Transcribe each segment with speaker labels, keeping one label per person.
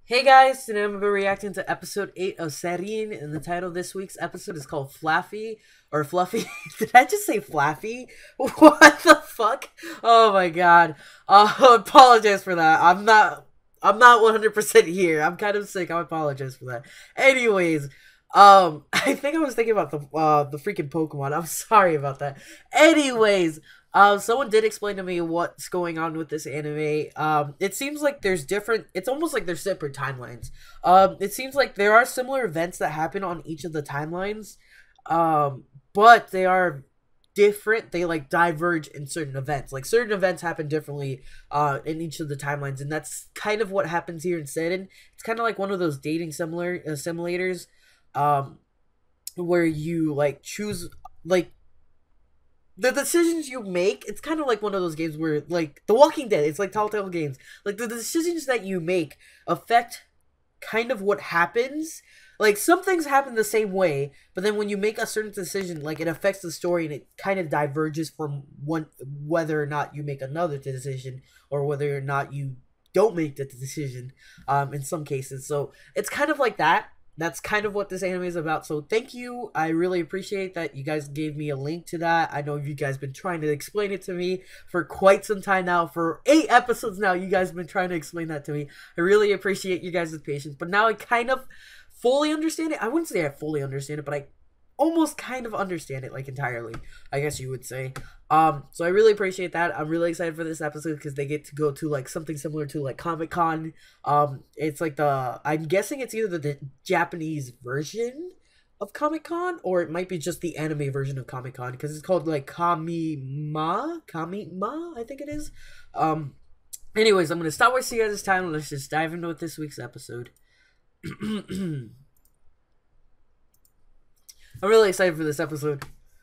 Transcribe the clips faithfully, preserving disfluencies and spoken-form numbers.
Speaker 1: Hey guys, today I'm gonna be reacting to episode eight of Serin, and the title of this week's episode is called Flaffy or Fluffy. Did I just say Flaffy? What the fuck? Oh my god. Uh, apologize for that. I'm not. I'm not one hundred percent here. I'm kind of sick. I apologize for that. Anyways, um, I think I was thinking about the uh the freaking Pokemon. I'm sorry about that. Anyways, um, someone did explain to me what's going on with this anime. Um, it seems like there's different. It's almost like there's separate timelines. Um, it seems like there are similar events that happen on each of the timelines. Um, but they are different. They like diverge in certain events. Like certain events happen differently uh in each of the timelines, and that's kind of what happens here in Seiden. It's kind of like one of those dating similar uh, simulators, um, where you like choose like the decisions you make. It's kind of like one of those games where like The Walking Dead, it's like Telltale games, like the decisions that you make affect kind of what happens. Like some things happen the same way, but then when you make a certain decision, like it affects the story and it kind of diverges from one, whether or not you make another decision or whether or not you don't make the decision, um in some cases. So it's kind of like that. That's kind of what this anime is about. So thank you. I really appreciate that you guys gave me a link to that. I know you guys been trying to explain it to me for quite some time now. For eight episodes now, you guys have been trying to explain that to me. I really appreciate you guys' patience. But now I kind of fully understand it. I wouldn't say I fully understand it, but I almost kind of understand it, like entirely, I guess you would say. Um, so I really appreciate that. I'm really excited for this episode because they get to go to like something similar to like Comic Con. Um, it's like the I'm guessing it's either the, the Japanese version of Comic Con or it might be just the anime version of Comic Con because it's called like Kamima Kamima, I think it is. Um, anyways, I'm gonna stop wasting you guys' time and let's just dive into this week's episode. I'm really excited for this episode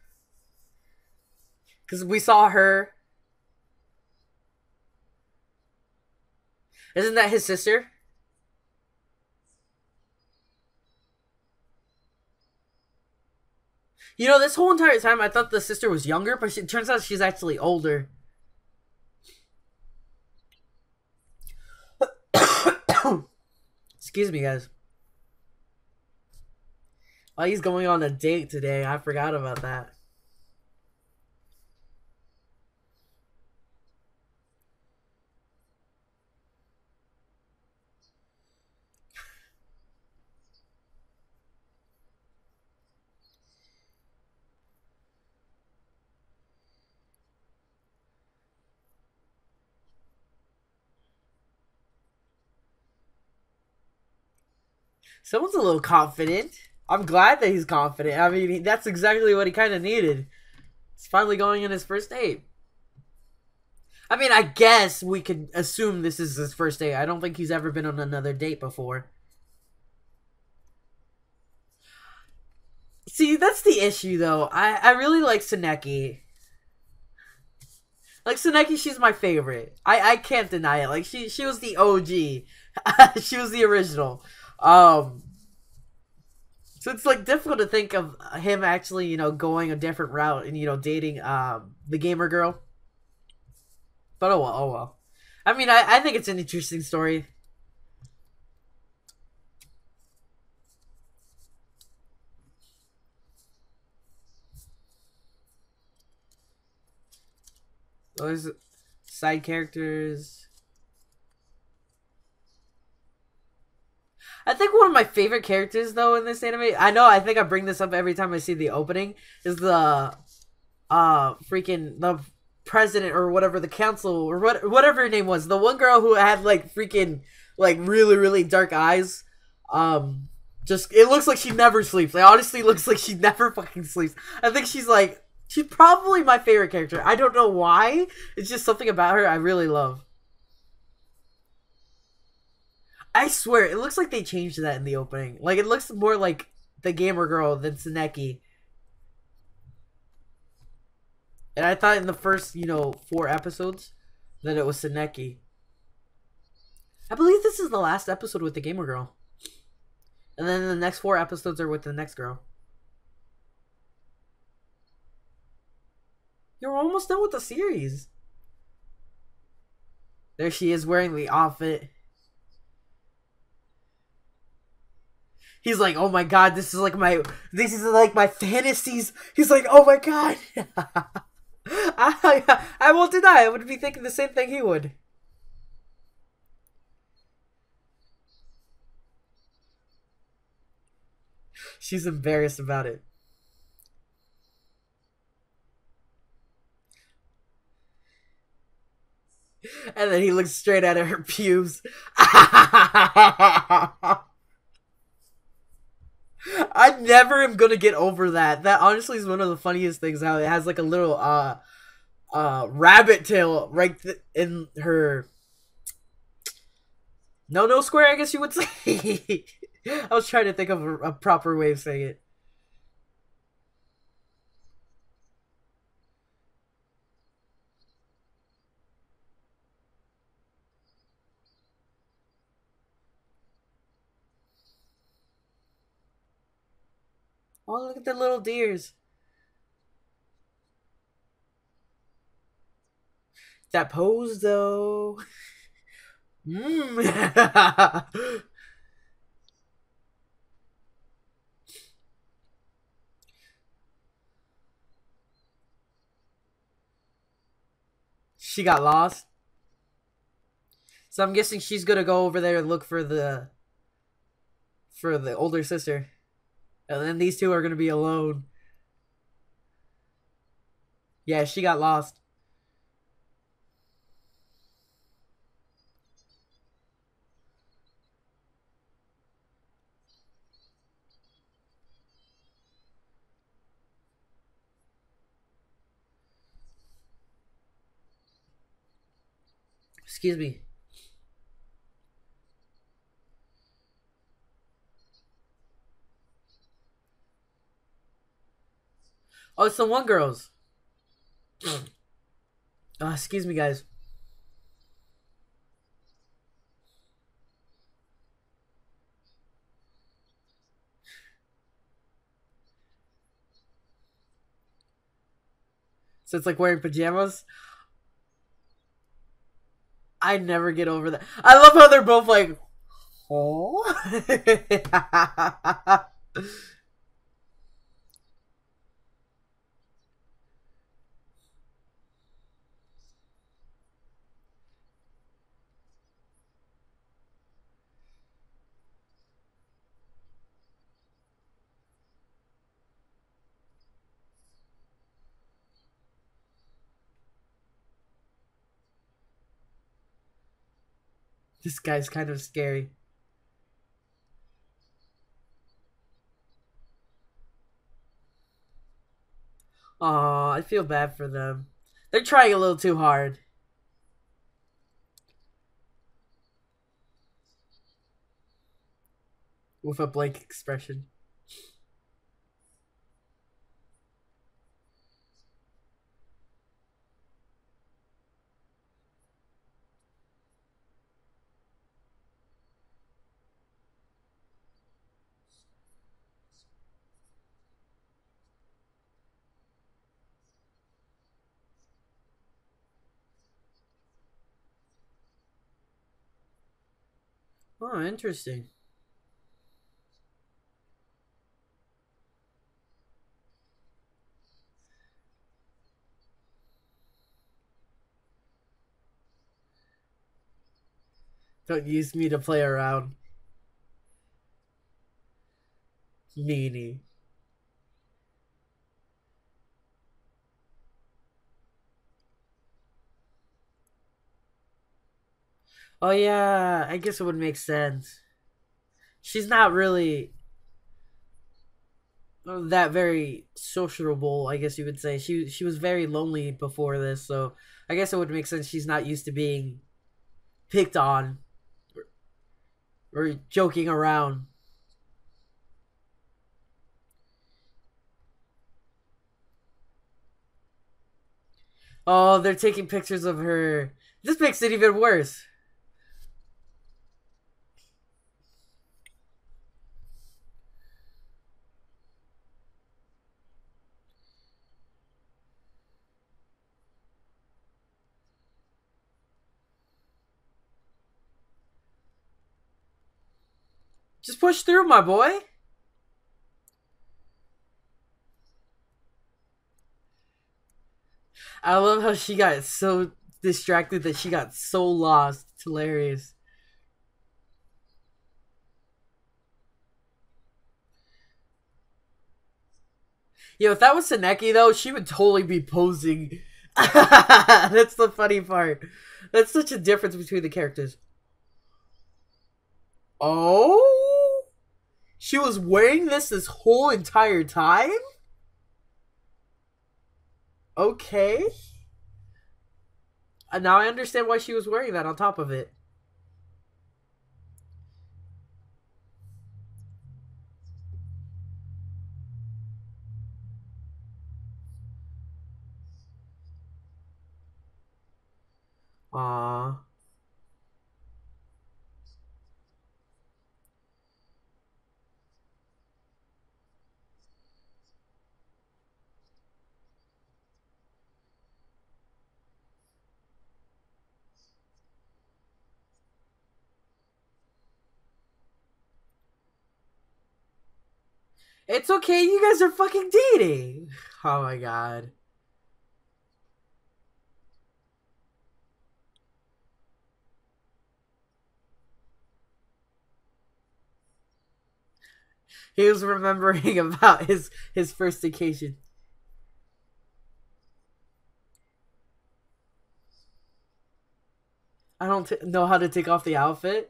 Speaker 1: because we saw her. Isn't that his sister? You know, this whole entire time I thought the sister was younger, but it turns out she's actually older. Excuse me, guys. Oh, he's going on a date today. I forgot about that. Someone's a little confident. I'm glad that he's confident. I mean, that's exactly what he kind of needed. He's finally going on his first date. I mean, I guess we could assume this is his first date. I don't think he's ever been on another date before. See, that's the issue, though. I, I really like Tsuneki. Like, Tsuneki, she's my favorite. I, I can't deny it. Like, she she was the O G. She was the original. Um, so it's, like, difficult to think of him actually, you know, going a different route and, you know, dating um the gamer girl. But oh well, oh well. I mean, I, I think it's an interesting story. Those side characters. I think one of my favorite characters, though, in this anime, I know I think I bring this up every time I see the opening, is the uh freaking the president or whatever, the council or what whatever her name was, the one girl who had like freaking like really really dark eyes. Um, just it looks like she never sleeps. Like honestly, looks like she never fucking sleeps. I think she's like she's probably my favorite character. I don't know why. It's just something about her I really love. I swear, it looks like they changed that in the opening. Like it looks more like the gamer girl than Tsuneki. And I thought in the first, you know, four episodes that it was Tsuneki. I believe this is the last episode with the gamer girl. And then the next four episodes are with the next girl. You're almost done with the series. There she is wearing the outfit. He's like, oh my god, this is like my, this is like my fantasies. He's like, oh my god. I, I won't deny, I would be thinking the same thing he would. She's embarrassed about it. And then he looks straight at her pubes. I never am gonna get over that. That honestly is one of the funniest things. How it has like a little uh uh rabbit tail right th- in her no no square. I guess you would say. I was trying to think of a, a proper way of saying it. Oh, look at the little deers. That pose though. Mm. She got lost. So I'm guessing she's gonna go over there and look for the for the older sister. And then these two are gonna be alone. Yeah, she got lost. Excuse me. Oh, it's the one girls. Uh, excuse me, guys. So it's like wearing pajamas. I never get over that. I love how they're both like, oh. This guy's kind of scary. Aw, I feel bad for them. They're trying a little too hard. With a blank expression. Oh, interesting. Don't use me to play around. Meanie. Oh yeah, I guess it would make sense. She's not really that very sociable, I guess you would say. She she was very lonely before this, so I guess it would make sense she's not used to being picked on or, or joking around. Oh, they're taking pictures of her. This makes it even worse. Just push through, my boy. I love how she got so distracted that she got so lost. It's hilarious. Yo, if that was Seneki though, she would totally be posing. That's the funny part. That's such a difference between the characters. Oh, she was wearing this this whole entire time. Okay. Uh, now I understand why she was wearing that on top of it. Aww. It's okay, you guys are fucking dating. Oh my god. He was remembering about his his first occasion. I don't t- know how to take off the outfit.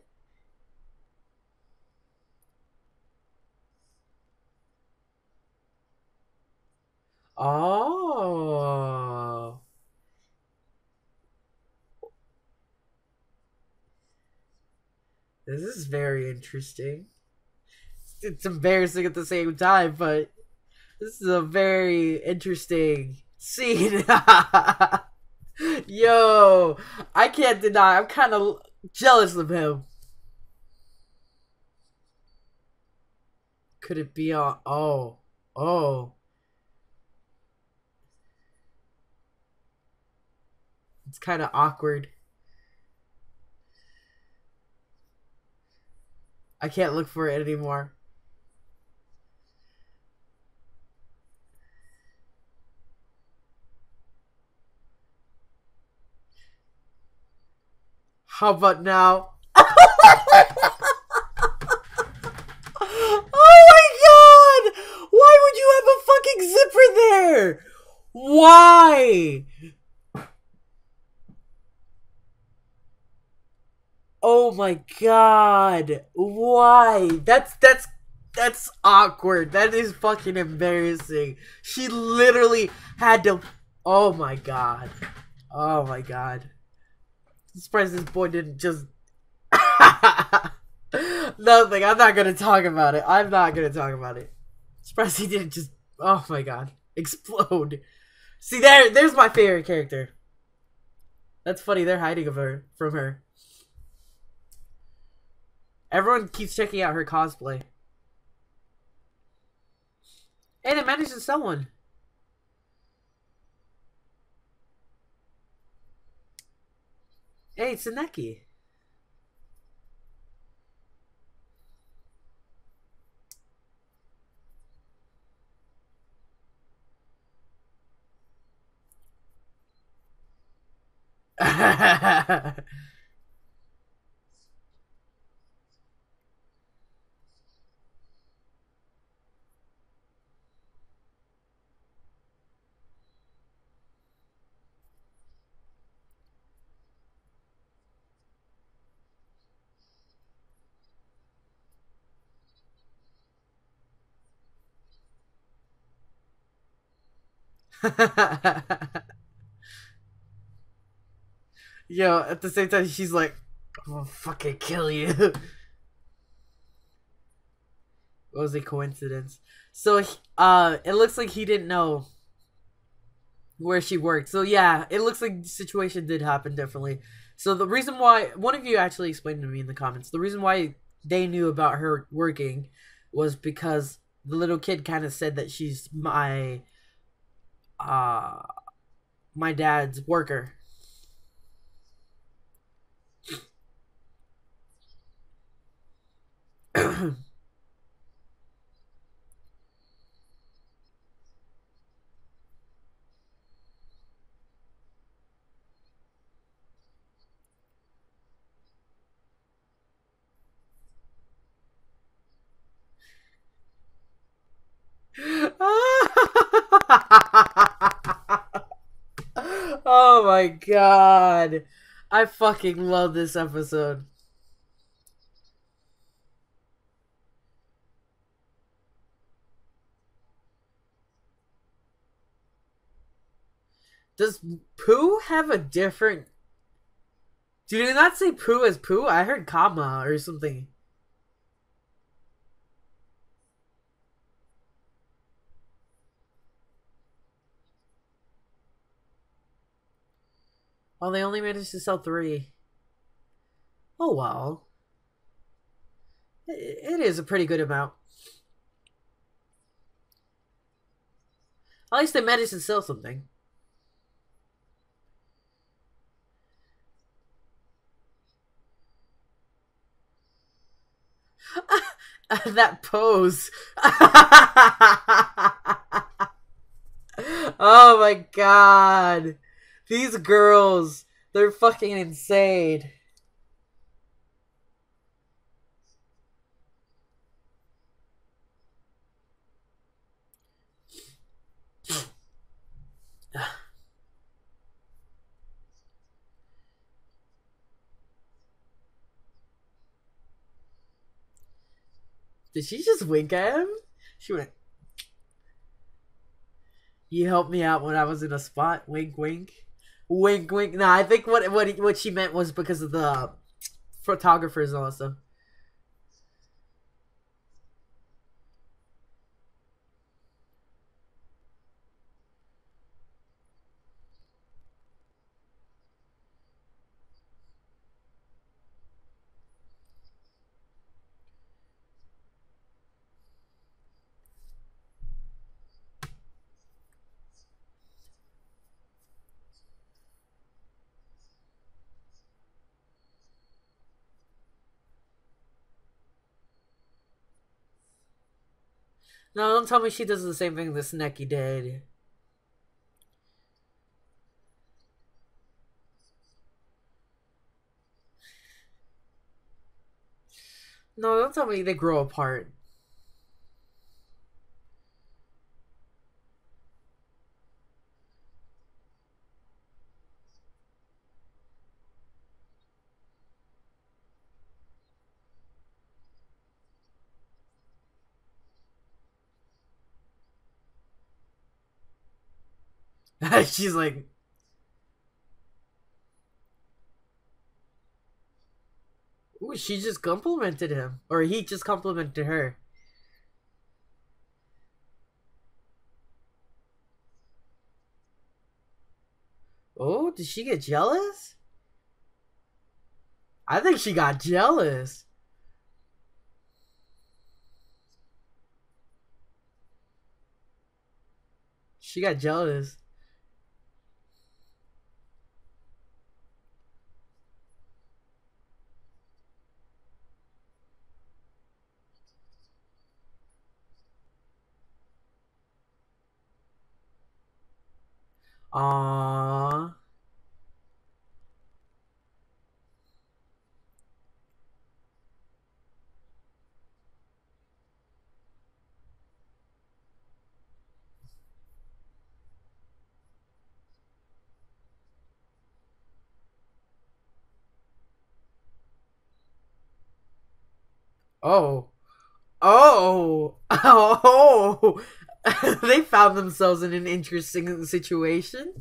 Speaker 1: Oh. This is very interesting. It's embarrassing at the same time, but this is a very interesting scene. Yo, I can't deny, I'm kind of jealous of him. Could it be on? Oh, oh. It's kind of awkward. I can't look for it anymore. How about now? Oh my god! Why would you have a fucking zipper there? Why? Oh my god. Why? That's that's that's awkward. That is fucking embarrassing. She literally had to. Oh my god. Oh my god. I'm surprised this boy didn't just nothing. I'm not gonna talk about it. I'm not gonna talk about it. I'm surprised he didn't just. Oh my god. Explode. See there. There's my favorite character. That's funny. They're hiding of her from her. Everyone keeps checking out her cosplay. Hey, they managed to sell one. Hey, it's Seneki. Yo, at the same time, she's like, I'm gonna fucking kill you. What was a coincidence? So, uh, it looks like he didn't know where she worked. So, yeah, it looks like the situation did happen, definitely. So, the reason why, one of you actually explained to me in the comments, the reason why they knew about her working was because the little kid kind of said that she's my, uh, my dad's worker. my god. I fucking love this episode. Does Pooh have a different... Do you not say Pooh as Pooh? I heard comma or something. Oh, they only managed to sell three. Oh, well. It is a pretty good amount. At least they managed to sell something. That pose. Oh my god. These girls, they're fucking insane. Did she just wink at him? She went, "You helped me out when I was in a spot." Wink, wink, wink, wink. Nah, I think what what what she meant was because of the photographers and all that stuff. No, don't tell me she does the same thing this Neki did. No, don't tell me they grow apart. She's like, ooh, she just complimented him. Or he just complimented her. Oh, did she get jealous? I think she got jealous. She got jealous. Aww. Oh. Oh. Oh. They found themselves in an interesting situation.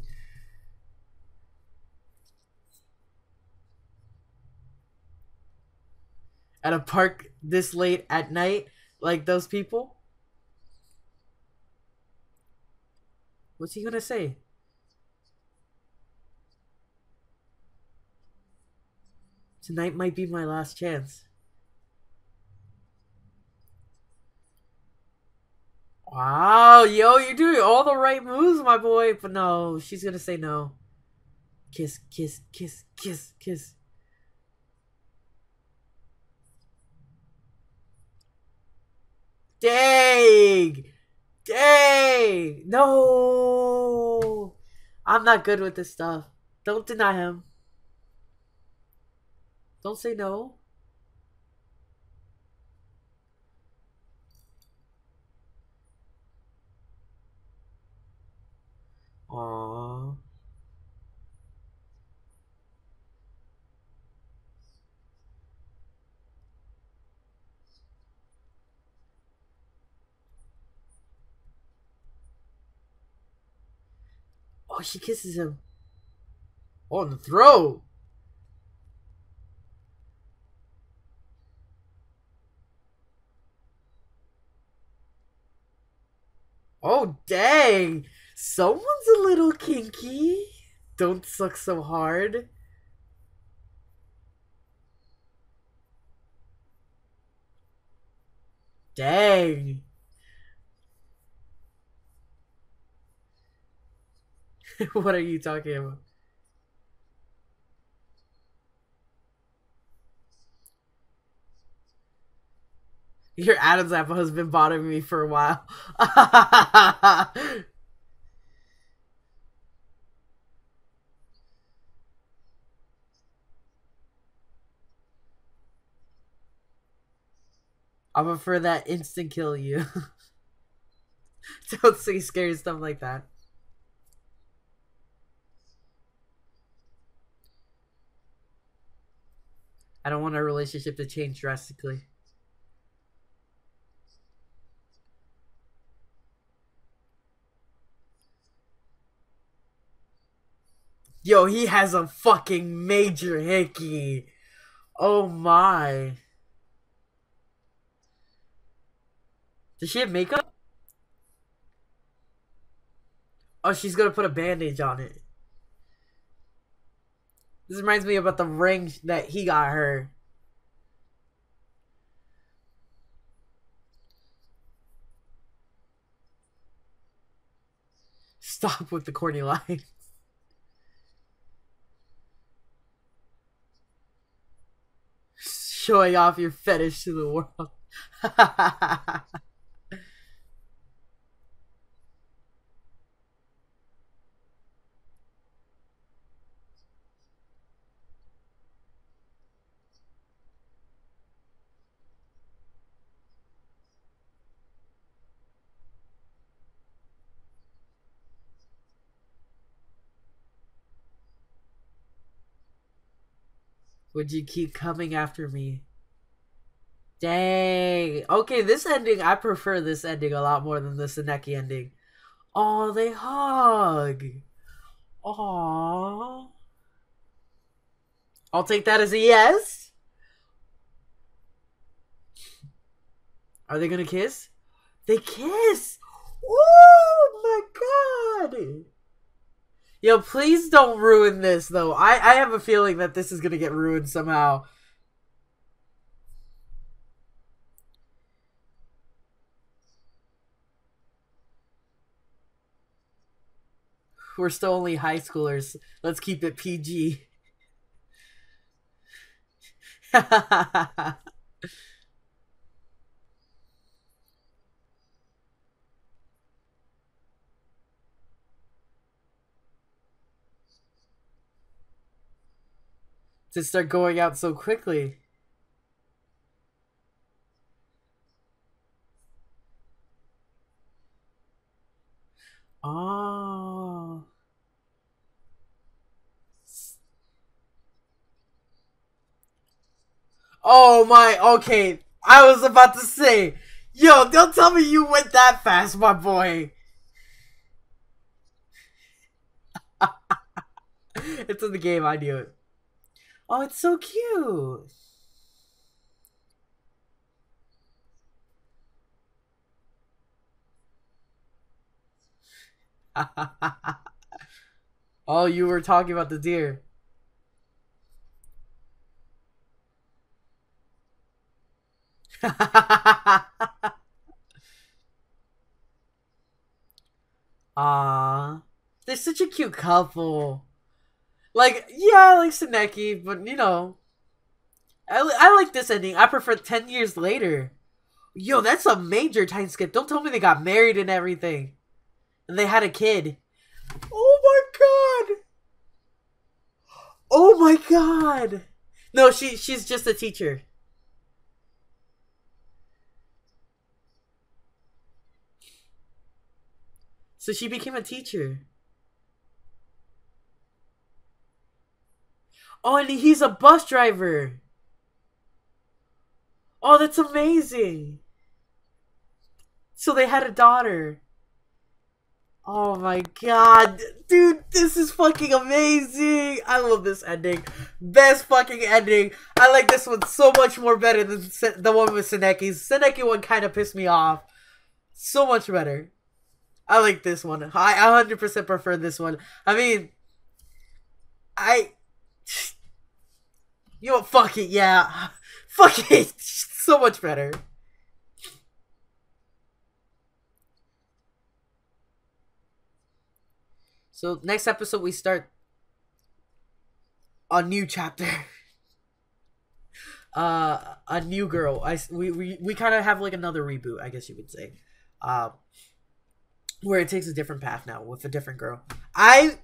Speaker 1: At a park this late at night, like those people. What's he gonna say? Tonight might be my last chance. Wow, yo, you're doing all the right moves, my boy. But no, she's gonna say no. Kiss, kiss, kiss, kiss, kiss. Dang! Dang! No! I'm not good with this stuff. Don't deny him. Don't say no. Aww. Oh, she kisses him. Oh, on the throat. Oh, dang. Someone's a little kinky. Don't suck so hard. Dang. What are you talking about? Your Adam's apple has been bothering me for a while. I prefer that instant kill you. Don't say scary stuff like that. I don't want our relationship to change drastically. Yo, he has a fucking major hickey. Oh my. Does she have makeup? Oh, she's gonna put a bandage on it. This reminds me about the ring that he got her. Stop with the corny lines. Showing off your fetish to the world. Would you keep coming after me? Dang. Okay, this ending, I prefer this ending a lot more than the Seneki ending. Oh, they hug. Aww. I'll take that as a yes. Are they gonna kiss? They kiss. Oh my god. Yo, please don't ruin this, though. I, I have a feeling that this is gonna get ruined somehow. We're still only high schoolers. Let's keep it P G. To start going out so quickly. Oh. Oh my, okay. I was about to say, yo, don't tell me you went that fast, my boy. It's in the game, I knew it. Oh, it's so cute. Oh, you were talking about the deer. Ah, they're such a cute couple. Like, yeah, I like Seneki, but you know, I, I like this ending. I prefer ten years later. Yo, that's a major time skip. Don't tell me they got married and everything. And they had a kid. Oh my god. Oh my god. No, she she's just a teacher. So she became a teacher. Oh, and he's a bus driver. Oh, that's amazing. So they had a daughter. Oh my god, dude, this is fucking amazing. I love this ending. Best fucking ending. I like this one so much more better than the one with Seneki's. Seneki one kind of pissed me off. So much better. I like this one. I one hundred percent prefer this one. I mean, I... You know, fuck it, yeah. Fuck it. So much better. So next episode we start a new chapter. Uh, a new girl. I we we, we kind of have like another reboot, I guess you would say. Uh, where it takes a different path now with a different girl. I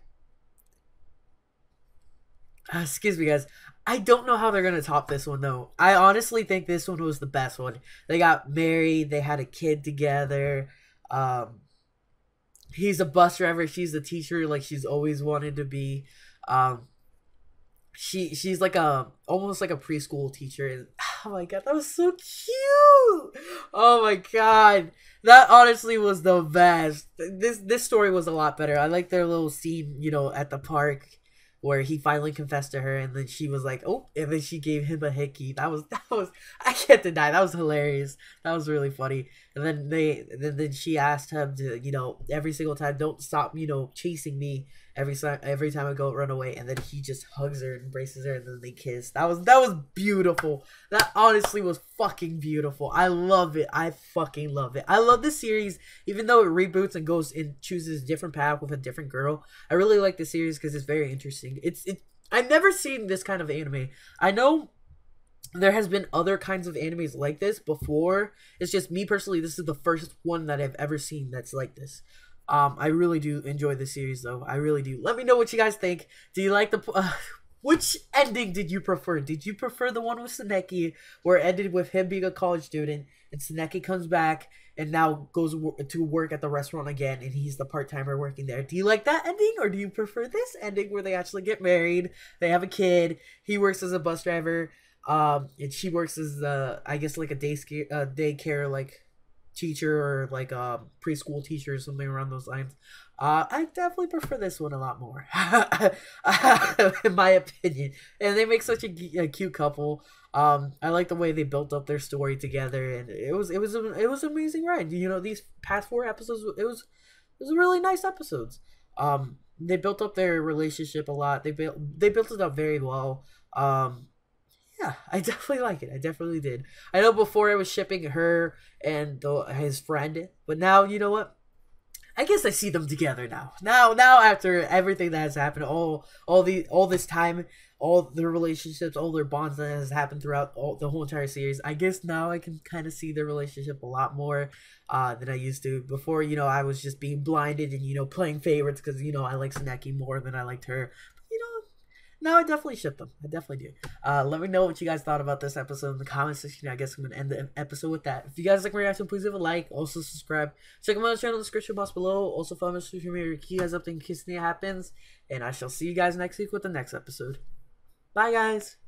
Speaker 1: uh, excuse me, guys. I don't know how they're gonna top this one though. I honestly think this one was the best one. They got married. They had a kid together. Um. He's a bus driver. She's a teacher, like she's always wanted to be. Um, she she's like a almost like a preschool teacher. And oh my god, that was so cute. Oh my god, that honestly was the best. This this story was a lot better. I like their little scene, you know, at the park where he finally confessed to her, and then she was like, "Oh," and then she gave him a hickey. That was that was I can't deny that was hilarious. That was really funny. And then they then then she asked him to, you know, every single time, don't stop, you know, chasing me every time every time I go run away. And then he just hugs her and embraces her, and then they kiss. That was that was beautiful. That honestly was fucking beautiful. I love it. I fucking love it. I love this series, even though it reboots and goes and chooses a different path with a different girl. I really like the series because it's very interesting. It's it. I've never seen this kind of anime. I know there has been other kinds of animes like this before. It's just me personally, this is the first one that I've ever seen that's like this. Um, I really do enjoy this series though. I really do. Let me know what you guys think. Do you like the... Uh, which ending did you prefer? Did you prefer the one with Seneki, where it ended with him being a college student, and Seneki comes back and now goes to work at the restaurant again, and he's the part-timer working there? Do you like that ending, or do you prefer this ending where they actually get married, they have a kid, he works as a bus driver, um and she works as the, I guess, like a day scare uh, daycare like teacher, or like a preschool teacher or something around those lines? uh I definitely prefer this one a lot more. In my opinion. And they make such a, a cute couple. um I like the way they built up their story together, and it was it was a, it was an amazing ride. You know, these past four episodes, it was it was really nice episodes. um they built up their relationship a lot. They built they built it up very well. um Yeah, I definitely like it. I definitely did. I know before I was shipping her and the, his friend, but now, you know what? I guess I see them together now. Now, now after everything that has happened, all all the all this time, all their relationships, all their bonds that has happened throughout all, the whole entire series, I guess now I can kind of see their relationship a lot more uh, than I used to. Before, you know, I was just being blinded and, you know, playing favorites because, you know, I like Seneki more than I liked her. No, I definitely ship them. I definitely do. Uh, let me know what you guys thought about this episode in the comment section. I guess I'm going to end the episode with that. If you guys like my reaction, please leave a like. Also, subscribe. Check out my channel in the description box below. Also, follow my social media to keep you guys up in case anything happens. And I shall see you guys next week with the next episode. Bye, guys.